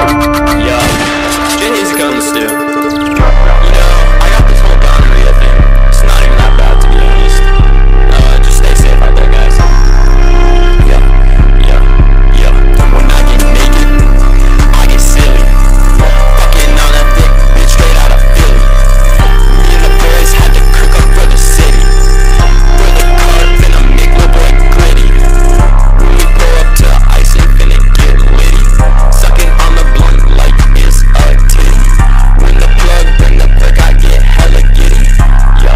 Yo, j.hazyco in the stew. You know, I got this whole gonorrhea thing. It's not even that bad, to be honest. Just stay safe out there, guys. Yo. When I get naked, I get silly. Fucking on that thick bitch straight out of Philly. Me and the boys had to cook up for the city. For the cards and a make little boy gritty. When we go up to the ice and finna get litty. Sucking on the blunt like it's a titty. When the plug bring the perk, I get hella giddy. Yo.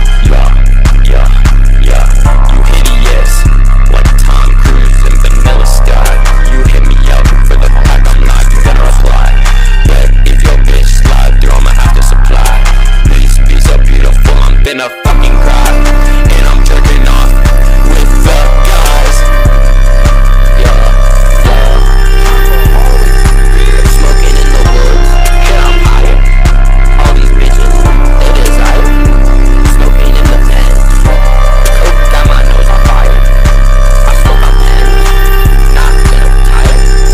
You hideous, like Tom Cruise and Vanilla Sky. You hit me up for the pack, I'm not gonna reply. But if your bitch slide through, I'ma have to supply. Please be so beautiful, I'm finna fucking cry. And I'm jerking off with the guys. Smoking in the woods, and I'm higher. All these bitches, they desire. Smoking in the pen, coke got my nose on fire. I smoke my pen, not gonna retire.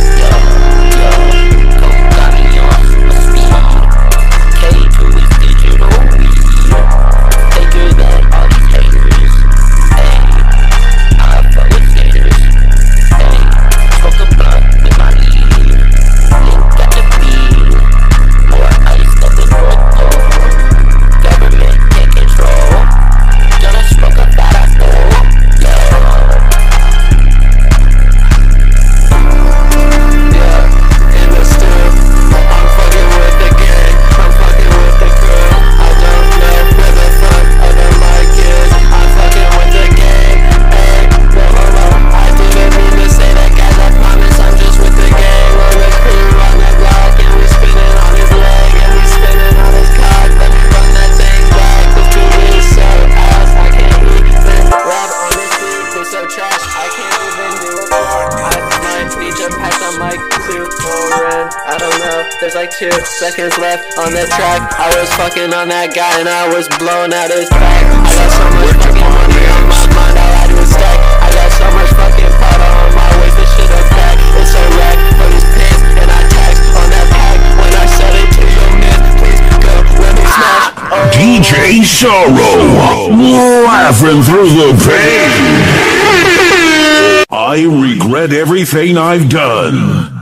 Coke got me off a speed. K2 is digital weed. Taker than all these haters. Hey, I'm full of skaters. Hey, smoke a blunt with my lead. Link at the beat. More ice than the North Pole. Government can't control. Gonna smoke a fat ass bowl. In the stew. I'm fucking with the gang. I'm fucking with the crew. I don't know where the fuck other mic is. I'm fucking with the gang. Hey, I didn't mean to say that, guys. I promise I'm just with the gang. On the crew, on the block, and we spinning on his leg, and we spinning on his cock. Let me run that thing back. This dude is so ass. I can't even rap on this beat. He's so trash. I can't even do a part. I might need to pass the mic to Lauren. I don't know. There's like 2 seconds left on the track. I was fucking on that guy and I was blowing out his back. I got so much fucking money on my mind, all I do is stack. I got so much fucking powder on my waist, this shit a pack. It's so rad for these pants and I tax on that pack. When I sell it to your man, please go let me smash. DJ Sorrow, laughing through the pain. I regret everything I've done.